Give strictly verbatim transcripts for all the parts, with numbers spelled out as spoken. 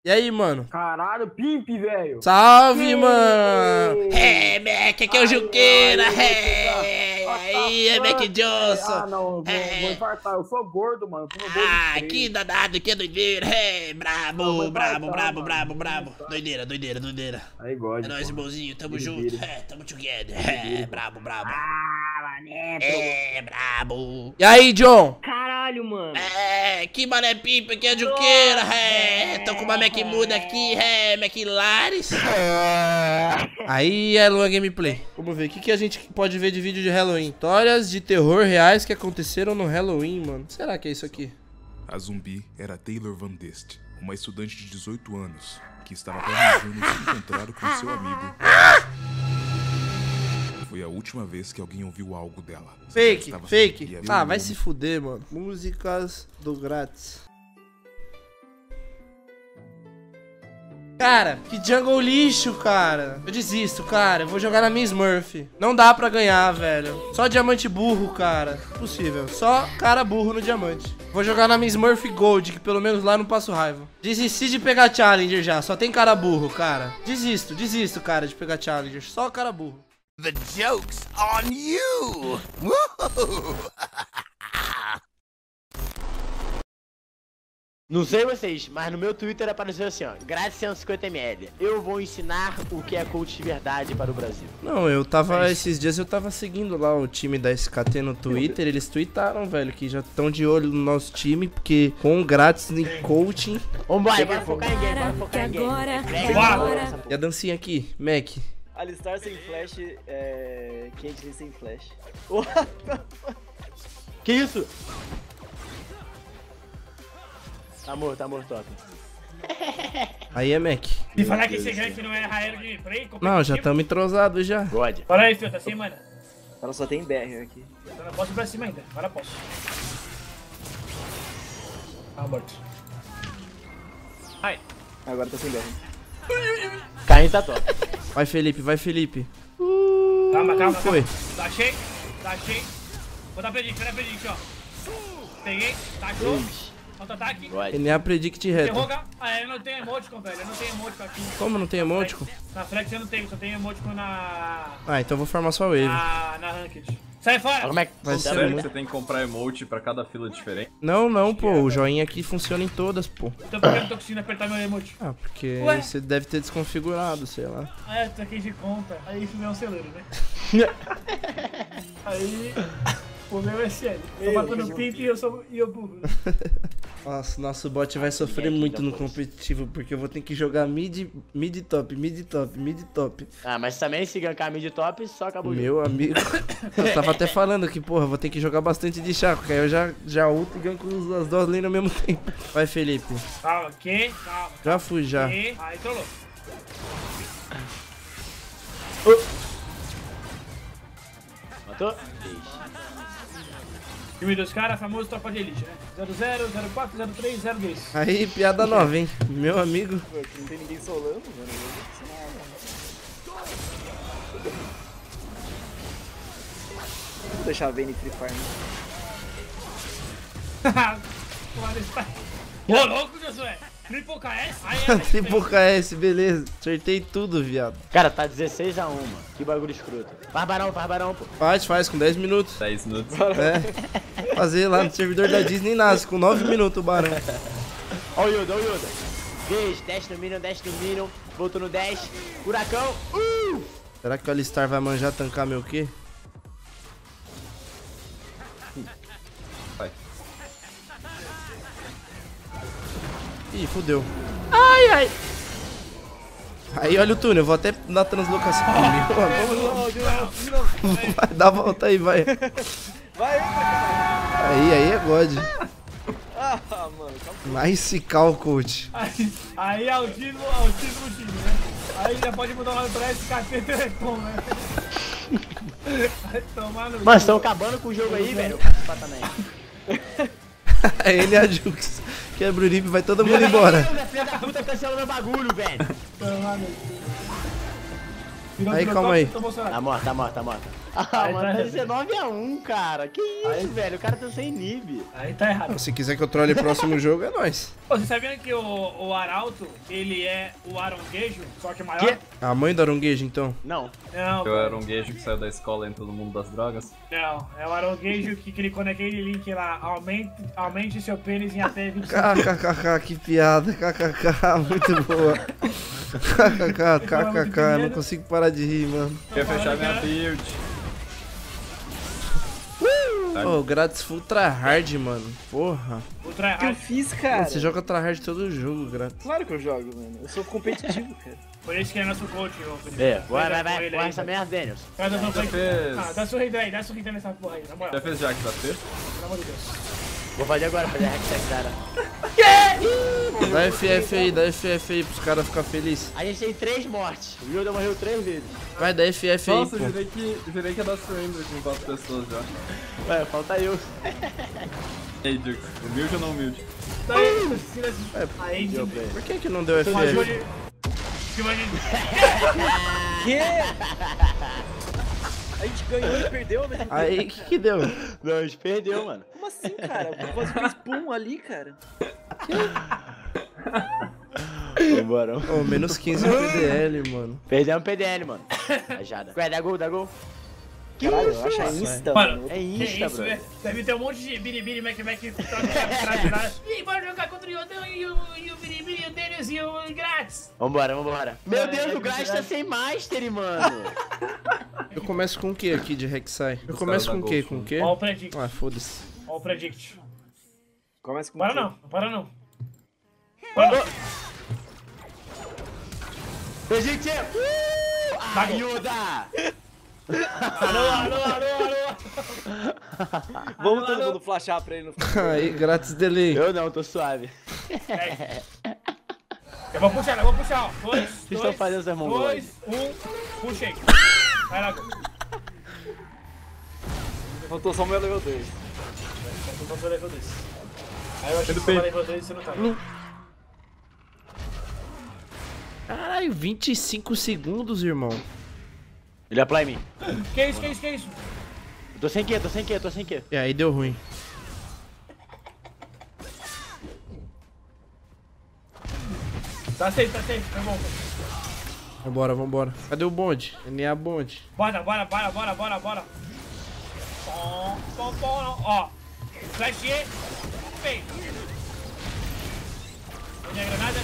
E aí, mano? Caralho, Pimp, velho. Salve, mano. É, Mac, aqui é o Juqueira. É, aí, é Mac Johnson. Ah, não, vou, é. vou infartar. Eu sou gordo, mano. Eu tô Ah, que danado, que doideira. É, brabo, Não, brabo, infartar, brabo, mano. brabo, brabo. Doideira, doideira, doideira. Aí, God. É nóis, irmãozinho, tamo Doideira. junto. É, tamo together. É, brabo, brabo. Ah, mané. É, brabo. E aí, John? Caralho, mano. É, que mané pipa, aqui é a Juqueira. É, tô com uma Mac muda aqui, é, Mac Lares. Aí é Lua Gameplay. Vamos ver, o que, que a gente pode ver de vídeo de Halloween? Histórias de terror reais que aconteceram no Halloween, mano. Será que é isso aqui? A zumbi era Taylor Van Dest, uma estudante de dezoito anos, que estava planejando se encontrar com seu amigo. Foi a última vez que alguém ouviu algo dela. Fake, Estava fake. sombria, Ah, viu? vai se fuder, mano. Músicas do grátis. Cara, que jungle lixo, cara. Eu desisto, cara. Eu vou jogar na minha Smurf. Não dá pra ganhar, velho. Só diamante burro, cara. Impossível. Só cara burro no diamante. Vou jogar na minha Smurf Gold, que pelo menos lá eu não passo raiva. Desisti de pegar Challenger já. Só tem cara burro, cara. Desisto, desisto, cara, de pegar Challenger. Só cara burro. The joke's on you! Não sei vocês, mas no meu Twitter apareceu assim, ó, grátis cento e cinquenta mililitros. Eu vou ensinar o que é coach de verdade para o Brasil. Não, eu tava, esses dias eu tava seguindo lá o time da S K T no Twitter, eles tweetaram, velho, que já estão de olho no nosso time, porque com grátis em coaching... Vambora, bora focar em game, bora focar em game. Agora, Pega, agora. bora. E a dancinha aqui, Mac? Alistar sem flash, é... Caitlyn sem flash. Que isso? Tá morto, tá morto, top. Aí é Mac. Me falar que esse gank não é Raelo Gameplay? Não, já estamos entrosados já. God. Bora aí, filho, tá sem mana. Ela só tem B R aqui. Eu não posso ir pra cima ainda, agora posso. Ah, morto. Ai. Agora tá sem B R. Caim tá top. Vai, Felipe, vai, Felipe. Calma, calma, Foi. calma. Dashei, dashei. Vou dar predict, vou dar predict, ó. Peguei, tachou. Contra-ataque. Ele é a predict reto. Derroga. Ah, eu não tenho emoticon, velho. Eu não tenho emoticon aqui. Como não tem emoticon? Na flex eu não tenho, só tenho emoticon na... Ah, então eu vou formar só wave. Na, na ranked. Sai fora! Como é que Vai ser Sério que muito... você tem que comprar emote pra cada fila diferente? Não, não, pô, o joinha aqui funciona em todas, pô. Então por que eu não tô conseguindo apertar meu emote? Ah, porque Ué? você deve ter desconfigurado, sei lá. Ah, é, troquei de conta. Aí isso não é um celeiro, né? Aí... O meu é sério. Tô matando pimp e eu sou e eu burro. Nossa, nosso bot vai sofrer muito no competitivo, porque eu vou ter que jogar mid, mid top, mid top, mid top. Ah, mas também se gankar mid top, só acabou. Meu amigo, eu tava até falando que, porra, vou ter que jogar bastante de Chaco, que aí eu já, já ulto e ganko as duas lanes ao mesmo tempo. Vai, Felipe. Calma, que? Calma. Já fui, já. Que? Aí, trollou. Matou? Time dos caras, famoso tropa de elite, né? zero zero, zero quatro, zero três, zero dois. Aí, piada nova, hein? Meu amigo. Pô, aqui não tem ninguém solando, mano. Vou deixar a Vayne Free Fire. Ô, louco, Josué! Triple K S? Aí é, Triple K S, beleza. Acertei tudo, viado. Cara, tá dezesseis a um, mano. Que bagulho escroto. Faz barão, faz barão, pô. Faz, faz, com dez minutos. dez minutos. É. Fazer lá no servidor da Disney nasce, com nove minutos o barão. Ó o Yoda, ó o Yoda. dez, dash no Minion, dash no Minion. Voltou no dash. Furacão. Uh! Será que o Alistar vai manjar tancar meu quê? Vai. Ih, fudeu. Ai, ai. Aí, olha o túnel, eu vou até na translocação. Vai, dá a volta aí, vai. Vai, entra, cara. Aí, aí é God. Ah, mano, calma. Nice call, coach. Aí, aí autismo, autismo time, né? Aí já pode mudar o nome pra S K T Telecom, né? Vai tomar no... Mano, estão acabando com o jogo aí, velho. Eu faço patamém. Ele é a Jux. Quebra o rip, vai todo mundo embora. Filha da puta cancelou meu bagulho, velho. Tomar no... Virou Aí, trocou, calma aí. tô Bolsonaro. Tá morta, tá morta, tá morta. Ah, Aí mano, tá- tá dezenove a um, cara. Que isso, velho? O cara tá sem nib. Aí tá errado. Se quiser que eu trole próximo jogo, é nóis. Pô, você sabia que o, o Arauto, ele é o aronguejo, só que maior? Que? A mãe do aronguejo, então. Não. Não, Eu era um gueijo que saiu da escola e entrou no mundo das drogas. não. É o aronguejo que clicou naquele link lá. Aumente, aumente seu pênis em até vinte KKKK, que piada. KKK, muito boa. KKK, KKK, não consigo parar de rir, mano. Quer fechar minha cara. build? Ô, grátis full tryhard, mano. Porra. O O que eu tryhard. fiz, cara? Você joga tryhard todo jogo, grátis. Claro que eu jogo, mano. Eu sou competitivo, cara. Por isso que é nosso coach, ô Felipe. É, vai, vai, Cuida com vai. ele Corre aí, essa velho. merda, Daniels. Cara, dá sua fez. Ah, dá sorrindo aí, dá sorrindo nessa porra aí, na moral. Já fez Jack da T? Pelo amor de Deus. Vou fazer agora, fazer a hashtag, cara. Dá F F aí, dá F F aí pros caras ficarem felizes. A gente tem três mortes. O Yoda morreu três vezes. Vai, dá F F aí, Nossa, pô. eu jurei que, jurei que ia dar surrender com quatro pessoas já. Ué, falta eu. E aí, Jux, humilde ou não humilde? Daí, precisa de... Aí, Deu de... pra ele. Por que que não deu F Uma ajuda F? de... de uma de... Que? A gente ganhou e perdeu ao mesmo tempo. Aí, o que que deu? Não, a gente perdeu, mano. Como assim, cara? O Voz fez pum ali, cara. Vambora. Ô, menos quinze no P D L, mano. Perdemos o P D L, mano. Rajada. Ué, dá gol, dá gol. Que Caralho, isso, eu acho mano? insta, Mano, mano. É que insta, isso, bro. né? Deve ter um monte de biribiri, mac, mac, atrás de nada. Ih, bora jogar contra o Yodão e o, e o biribiri, o Denis e o grátis. Vambora, vambora. Meu Vai, Deus, vai, o Grass vai. tá sem Mastery, mano. Eu começo com o que aqui de Rek'Sai? Eu Os começo caras com o da que? Ghost, Com o né? quê? Ó o predict, Ah, foda-se. ó o predict. Começa com Para você. não, para não. Para não. Gente, uh, ajuda! Alô, alô, alô, alô. Vamos Alô, todo alô. mundo flashar pra ele no Aí, grátis delay. Eu não, tô suave. É. Eu vou puxar, eu vou puxar, ó. Dois, Vocês dois, estão fazendo seus dois, mongoloides. um, puxei. Vai lá, Gol. Faltou só o meu level dois. Eu tô level dois. Aí eu achei que Tudo você bem. vai level dois e você não tá. Caralho, vinte e cinco segundos, irmão. Ele apply em mim. Que isso, que isso, que isso? Eu tô sem Q, tô sem Q, tô sem Q. E aí deu ruim. Tá safe, tá safe, tá bom. Vambora, vambora. Cadê o bonde? N A bonde. Bora, bora, bora, bora, bora, bora. Pom, pom, pom, ó. Flash E. Feio. Minha granada.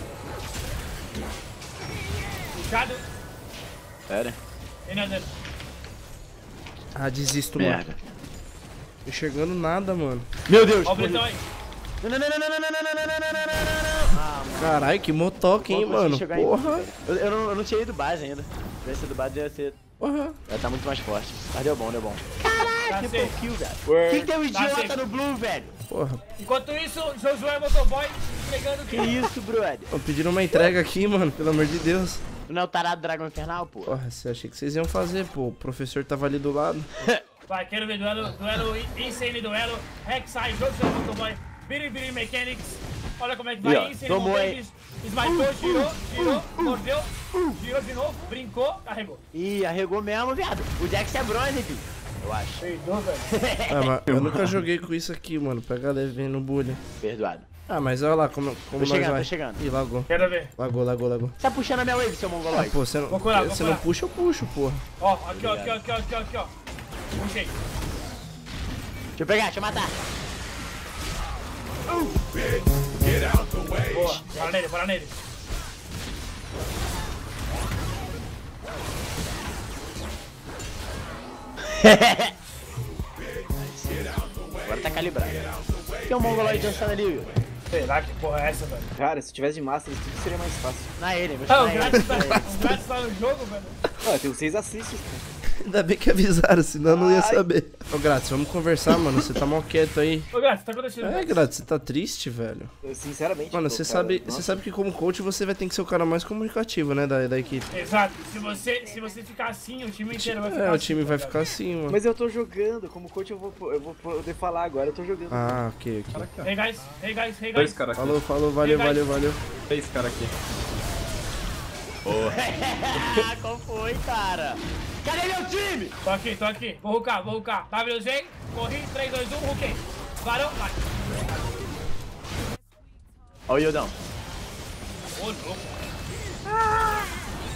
Puxado. Pera. Tem nada. Ah, desisto, mano. Merda. Tô enxergando nada, mano. Meu Deus. Ó o bretão aí. Não, não, não, não, não, não, não, não, não, não, não, não, não, não. Ah, mano. Caralho, que motoca, hein, Pô, consegui mano. chegar em- Porra. Eu, eu, não, eu não tinha ido base ainda. Se tivesse ido base, ia ser. Porra. Ia tá muito mais forte. Mas deu bom, deu bom. Tá Caraca, safe. que kill, velho. Word. Quem tem um Tá idiota safe. no Blue, velho? Porra. Enquanto isso, Josué Motoboy entregando Que isso, brother? Tô pedindo uma entrega aqui, mano. Pelo amor de Deus. Tu não é o tarado do Dragão Infernal, pô? Porra, você achei que vocês iam fazer, pô. O professor tava ali do lado. Vai, quero ver duelo, duelo, insane duelo. Rek'Sai, Josué Motoboy, Biribiri Mechanics. Olha como é que vai, E, ó, insane tomou Montages. Smipou, girou, girou, mordeu, girou de novo, brincou, carregou. Ih, arregou mesmo, viado. O Jax é bronze, filho. Eu acho. Perdoa, velho. Ah, mas eu nunca joguei com isso aqui, mano. Pega leve no bullying. Perdoado. Ah, mas olha lá como, como Tô nós chegando, vai. tô chegando. Ih, lagou. Quero ver. Lagou, lagou, lagou. Você tá puxando a minha wave, seu Ah, mongoloide? pô, você não, Vou curar, vou você curar. não puxa, eu puxo, porra. Ó, aqui, ó, aqui, ó, aqui, ó, aqui, ó, aqui, ó. Puxei. Deixa eu pegar, deixa eu matar. Boa. Bora nele, bora nele. Agora tá calibrado. Tem um mongoloide dançando ali, viu? Sei lá que porra é essa, velho. Cara, se tivesse de Master, tudo seria mais fácil. Na ele, vou Ah, chamar o ele. grátis tá, o grátis tá no jogo, velho. Ah, eu tenho seis assists, cara. Ainda bem que avisaram, senão eu não ia saber. Ô, Grátis, vamos conversar, mano. Você tá mal quieto aí. Ô, grátis, tá acontecendo? É, Grátis, você tá triste, velho. Eu, sinceramente. Mano, tô, você cara, sabe, nossa. você sabe que como coach você vai ter que ser o cara mais comunicativo, né, da, da equipe. Exato. Se você, se você ficar assim, o time inteiro vai ficar É, assim. o time vai tá ficar assim, mano. Mas eu tô jogando, como coach eu vou, eu vou poder falar agora, eu tô jogando. Ah, ok, ok. ligado? Hey guys, hey guys, hey Dois guys. caras aqui. Falou, falou, valeu, valeu, valeu. Três caras aqui. Ah, qual foi, cara? Cadê meu time? Tô aqui, tô aqui. Vou rucar, vou rucar. W Z, corri, três, dois, um, ruquei. Varão, vai. Ó o Yodão. Ô, louco. Ah!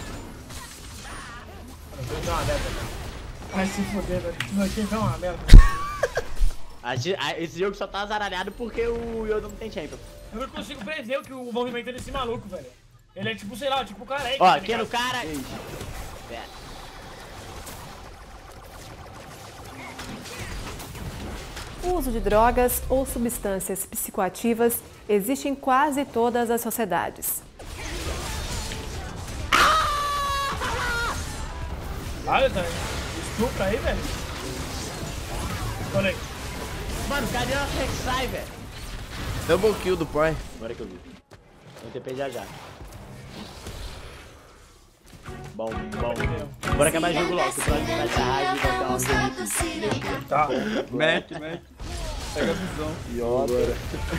Vou dar uma merda, cara. Vai se foder, velho. Isso aqui é uma merda. A ge- a- Esse jogo só tá azaralhado porque o Yodão não tem champion. Eu não consigo prever o, que o movimento desse maluco, velho. Ele é tipo, sei lá, tipo careca. Ó, tá aqui no ligado? cara. Pera. O uso de drogas ou substâncias psicoativas existe em quase todas as sociedades. Olha, tá. Estupra aí, velho. Olha aí. Mano, cadê nosso Rek'Sai, velho? Double kill do pai. Agora que eu vi. Vou T P já já. Bom, bom. Bora acabar o jogo logo, que o próximo vai ser a rádio e vai dar um jogo. Tá. Mac, Mac. Pega a visão. Iota.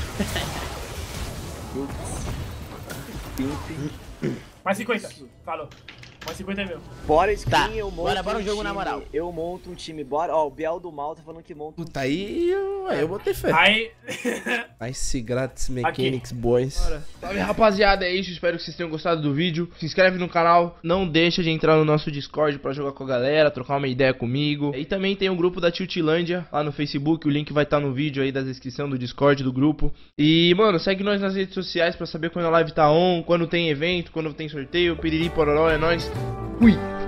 Mais cinquenta. Falou. Mais cinquenta é meu. Bora, Skin, Tá, eu monto bora, bora um um jogo time. na moral. Eu monto um time, bora. Ó, o Biel do Mal tá falando que monta um Puta, aí eu, aí eu botei fé. Aí. Ice Grátis Mechanics, Aqui. boys. Salve, rapaziada, é isso, espero que vocês tenham gostado do vídeo. Se inscreve no canal, não deixa de entrar no nosso Discord pra jogar com a galera, trocar uma ideia comigo. E também tem um grupo da Tiltilândia lá no Facebook, o link vai estar no vídeo aí da descrição do Discord do grupo. E, mano, segue nós nas redes sociais pra saber quando a live tá on, quando tem evento, quando tem sorteio, piriri pororó, é nóis. Fui!